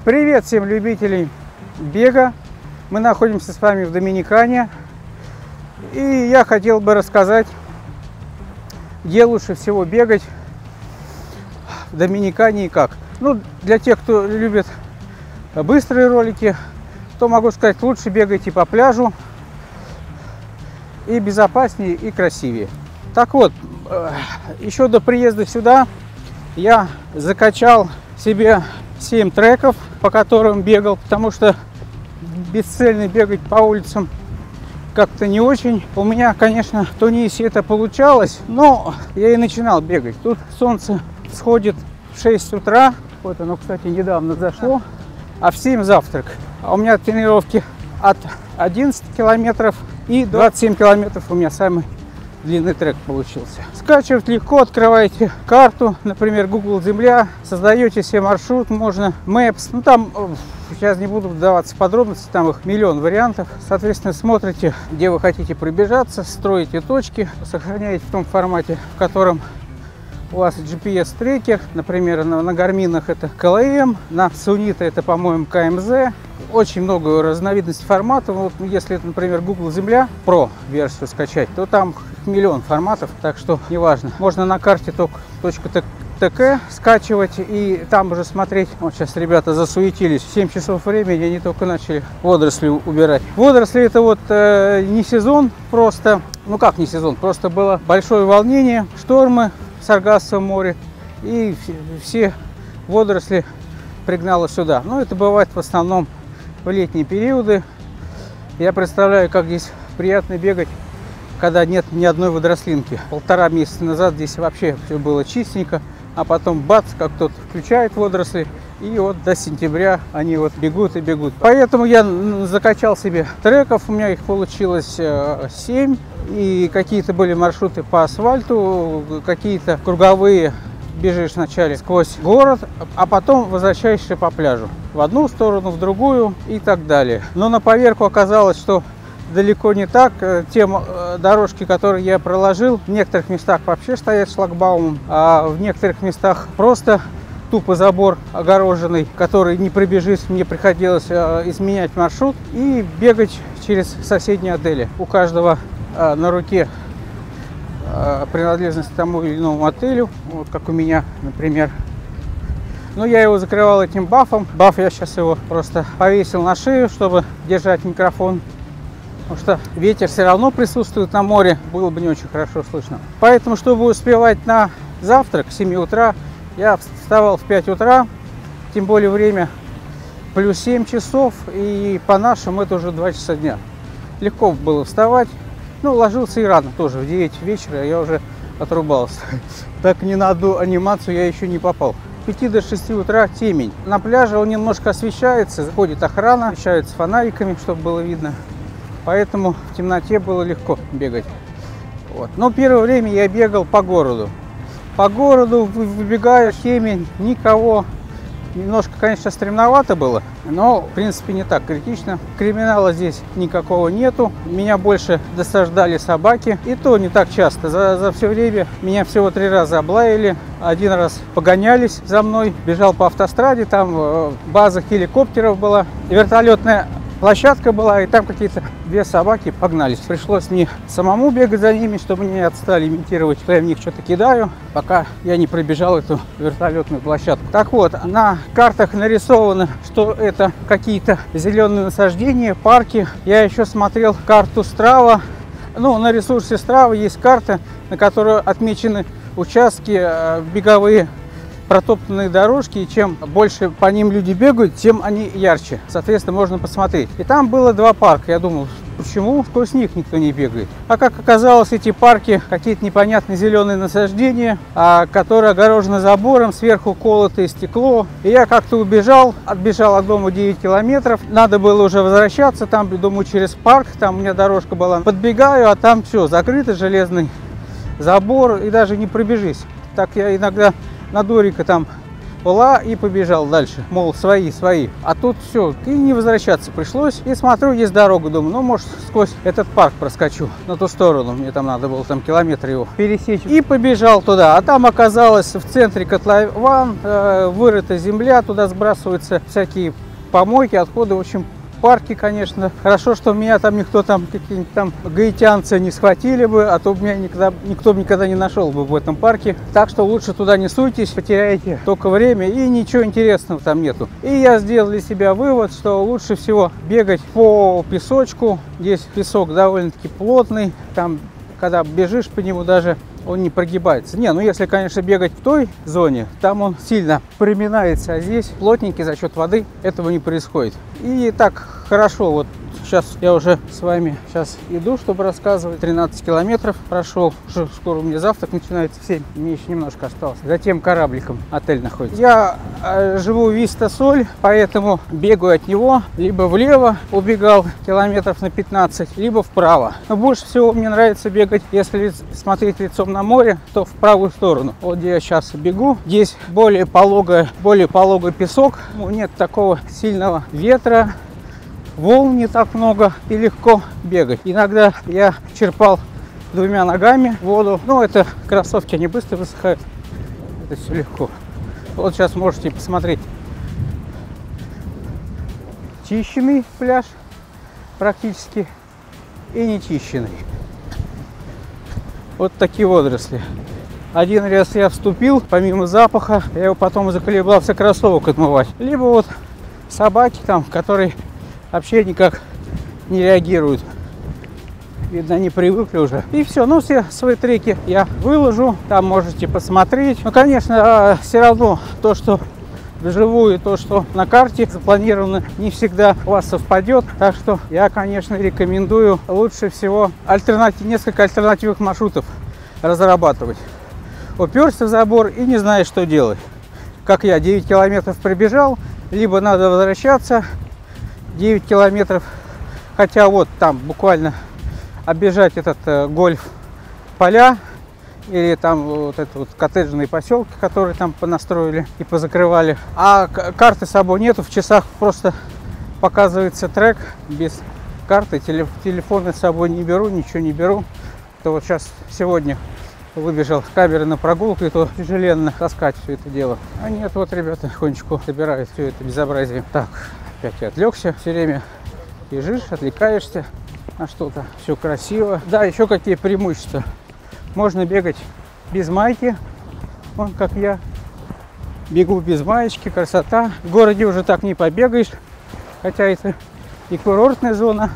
Привет всем любителям бега! Мы находимся с вами в Доминикане. И я хотел бы рассказать, где лучше всего бегать в Доминикане и как. Ну, для тех, кто любит быстрые ролики, то могу сказать, лучше бегайте по пляжу. И безопаснее, и красивее. Так вот, еще до приезда сюда я закачал себе 7 треков, по которым бегал, потому что бесцельно бегать по улицам как-то не очень. У меня, конечно, в Тунисе это получалось, но я и начинал бегать. Тут солнце всходит в 6 утра, вот оно, кстати, недавно зашло, а в 7 завтрак. А у меня тренировки от 11 километров и 27 километров у меня самый длинный трек получился. Скачивать легко, открываете карту, например, Google Земля, создаете себе маршрут, можно Maps, ну там, сейчас не буду вдаваться в подробности, там их миллион вариантов. Соответственно, смотрите, где вы хотите пробежаться, строите точки, сохраняете в том формате, в котором у вас GPS-трекер, например, на Гарминах это KLM, на Sunita это, по-моему, КМЗ. Очень много разновидностей форматов. Вот, если это, например, Google Земля Pro версию скачать, то там миллион форматов, так что неважно. Можно на карте .tk скачивать и там уже смотреть. Вот сейчас ребята засуетились, 7 часов времени, они только начали водоросли убирать. Водоросли это вот не сезон просто, ну как не сезон, просто было большое волнение, штормы в Саргассовом море, и все водоросли пригнало сюда. Но это бывает в основном в летние периоды. Я представляю, как здесь приятно бегать, когда нет ни одной водорослинки. 1,5 месяца назад здесь вообще все было чистенько, а потом бац, как кто-то включает водоросли, и вот до сентября они вот бегут и бегут. Поэтому я закачал себе треков, у меня их получилось 7, и какие-то были маршруты по асфальту, какие-то круговые. Бежишь вначале сквозь город, а потом возвращаешься по пляжу. В одну сторону, в другую и так далее. Но на поверку оказалось, что далеко не так. Те дорожки, которые я проложил, в некоторых местах вообще стоят шлагбаумом, а в некоторых местах просто тупо забор огороженный, который не пробежишь. Мне приходилось изменять маршрут и бегать через соседние отели. У каждого на руке принадлежность к тому или иному отелю, вот как у меня, например. Но я его закрывал этим бафом. Баф я сейчас его просто повесил на шею, чтобы держать микрофон, потому что ветер все равно присутствует на море, было бы не очень хорошо слышно. Поэтому, чтобы успевать на завтрак, к 7 утра, я вставал в 5 утра, тем более время плюс 7 часов, и по нашему это уже 2 часа дня. Легко было вставать. Ну, ложился и рано тоже, в 9 вечера я уже отрубался. Так ни на одну анимацию я еще не попал. С 5 до 6 утра темень. На пляже он немножко освещается, заходит охрана, освещается фонариками, чтобы было видно. Поэтому в темноте было легко бегать. Вот. Но первое время я бегал по городу. По городу выбегаю, темень, никого. Немножко, конечно, стремновато было, но, в принципе, не так критично. Криминала здесь никакого нету. Меня больше досаждали собаки, и то не так часто. За все время меня всего 3 раза облаяли. 1 раз погонялись за мной. Бежал по автостраде, там база хеликоптеров была, вертолетная площадка была, и там какие-то 2 собаки погнались. Пришлось мне самому бегать за ними, чтобы не отстали имитировать, что я в них что-то кидаю, пока я не пробежал эту вертолетную площадку. Так вот, на картах нарисовано, что это какие-то зеленые насаждения, парки. Я еще смотрел карту Strava. Ну, на ресурсе Strava есть карта, на которой отмечены участки беговые, протоптанные дорожки, и чем больше по ним люди бегают, тем они ярче. Соответственно, можно посмотреть. И там было 2 парка. Я думал, почему сквозь них никто не бегает? А как оказалось, эти парки какие-то непонятные зеленые насаждения, которые огорожены забором, сверху колотое стекло. И я как-то отбежал от дома 9 километров. Надо было уже возвращаться, там, думаю, через парк, там у меня дорожка была. Подбегаю, а там все, закрытый железный забор, и даже не пробежись. Так я иногда на дворика там Ула, и побежал дальше. Мол, свои. А тут все, и не возвращаться пришлось. И смотрю, есть дорога, думаю, ну, может, сквозь этот парк проскочу на ту сторону. Мне там надо было там километр его пересечь. И побежал туда. А там оказалось в центре котлован, вырыта земля, туда сбрасываются всякие помойки, отходы. В общем, парки, конечно. Хорошо, что меня там никто там, какие-нибудь там гаитянцы не схватили бы, а то меня никто бы никогда не нашел бы в этом парке. Так что лучше туда не суйтесь, потеряете только время и ничего интересного там нету. И я сделал для себя вывод, что лучше всего бегать по песочку. Здесь песок довольно-таки плотный, там, когда бежишь по нему, даже он не прогибается. Не, ну если, конечно, бегать в той зоне, там он сильно приминается, а здесь плотненький за счет воды этого не происходит. И так хорошо, вот сейчас я уже с вами сейчас иду, чтобы рассказывать. 13 километров прошел, уже скоро у меня завтрак начинается в 7, мне еще немножко осталось. Затем корабликом отель находится. Я живу в Виста-Соль, поэтому бегаю от него, либо влево убегал километров на 15, либо вправо. Но больше всего мне нравится бегать, если смотреть лицом на море, то в правую сторону. Вот где я сейчас бегу, здесь более пологий песок, нет такого сильного ветра, волн не так много и легко бегать. Иногда я черпал двумя ногами воду, но это кроссовки, они быстро высыхают, это все легко. Вот сейчас можете посмотреть. Чищенный пляж практически и не чищенный. Вот такие водоросли. Один раз я вступил, помимо запаха, я его потом заколебался кроссовок отмывать. Либо вот собаки там, которые вообще никак не реагируют. Видно, они привыкли уже. И все, ну все свои треки я выложу, там можете посмотреть. Но, конечно, все равно то, что вживую, то, что на карте запланировано, не всегда у вас совпадет. Так что я, конечно, рекомендую лучше всего несколько альтернативных маршрутов разрабатывать. Уперся в забор и не знаешь, что делать. Как я, 9 километров пробежал, либо надо возвращаться 9 километров, хотя вот там буквально оббежать этот гольф-поля или там вот это вот коттеджные поселки, которые там понастроили и позакрывали. А карты с собой нету, в часах просто показывается трек без карты, телефоны с собой не беру, ничего не беру. То вот сейчас сегодня выбежал с камеры на прогулку, и то тяжеленно таскать все это дело. А нет, вот ребята потихонечку собирают все это безобразие. Так, опять я отвлекся, все время бежишь, отвлекаешься на что-то, все красиво. Да, еще какие преимущества. Можно бегать без майки, вон как я бегу без маечки, красота. В городе уже так не побегаешь, хотя это и курортная зона,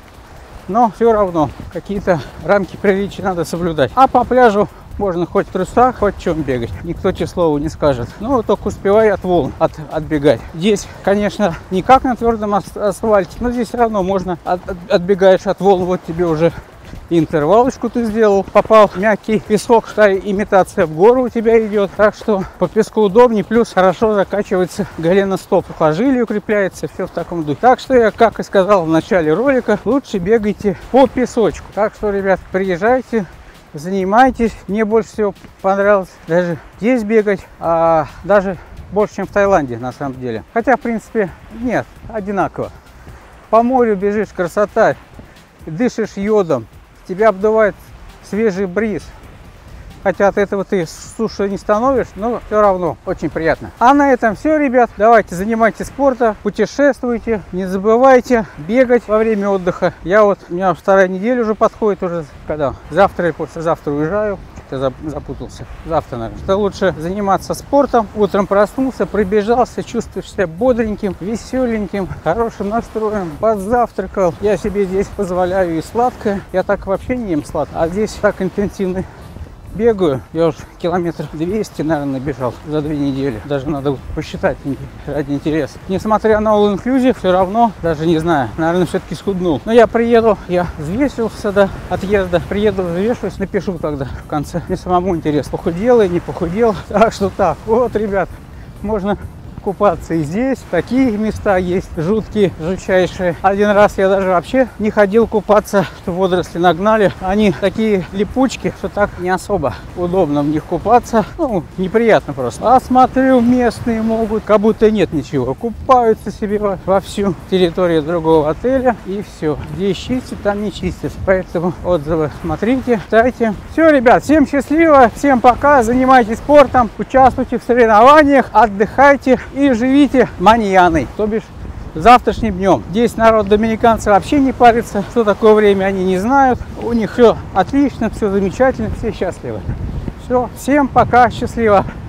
но все равно какие-то рамки приличия надо соблюдать. А по пляжу можно хоть в трусах, хоть в чем бегать. Никто тебе слова не скажет. Ну, только успевай от волн отбегать. Здесь, конечно, не как на твердом асфальте, но здесь все равно можно отбегаешь от волн. Вот тебе уже интервалочку ты сделал. Попал в мягкий песок, что имитация в гору у тебя идет. Так что по песку удобнее. Плюс хорошо закачивается голеностоп. Сухожилие укрепляется. Все в таком духе. Так что я, как и сказал в начале ролика, лучше бегайте по песочку. Так что, ребят, приезжайте, занимайтесь. Мне больше всего понравилось даже здесь бегать, а даже больше, чем в Таиланде, на самом деле. Хотя, в принципе, нет, одинаково. По морю бежишь, красота, дышишь йодом, тебя обдувает свежий бриз. Хотя от этого ты суше не становишься, но все равно очень приятно. А на этом все, ребят. Давайте занимайтесь спортом, путешествуйте. Не забывайте бегать во время отдыха. У меня вторая неделя уже подходит, уже когда завтра и послезавтра уезжаю. Что-то запутался. Завтра, наверное. Что лучше заниматься спортом. Утром проснулся, пробежался, чувствуешь себя бодреньким, веселеньким, хорошим настроем. Подзавтракал. Я себе здесь позволяю и сладкое. Я так вообще не ем сладкое. А здесь так интенсивно бегаю. Я уже километров 200, наверное, бежал за 2 недели. Даже надо посчитать ради интереса. Несмотря на all inclusive, все равно, даже не знаю, наверное, все-таки схуднул. Но я приеду, я взвесился до отъезда. Приеду, взвешиваюсь, напишу тогда в конце. Мне самому интересно, похудел и не похудел. Так что так, вот, ребят, можно купаться и здесь. Такие места есть жуткие, жутчайшие. Один раз я даже вообще не ходил купаться, что водоросли нагнали. Они такие липучки, что так не особо удобно в них купаться. Ну, неприятно просто. А смотрю, местные могут, как будто нет ничего. Купаются себе во всю территорию другого отеля. И все. Здесь чистят, там не чистят. Поэтому отзывы смотрите, читайте. Все, ребят, всем счастливо, всем пока. Занимайтесь спортом, участвуйте в соревнованиях, отдыхайте и живите маньяной, то бишь завтрашним днем. Здесь народ доминиканцы вообще не парится, что такое время они не знают. У них все отлично, все замечательно, все счастливы. Все, всем пока, счастливо.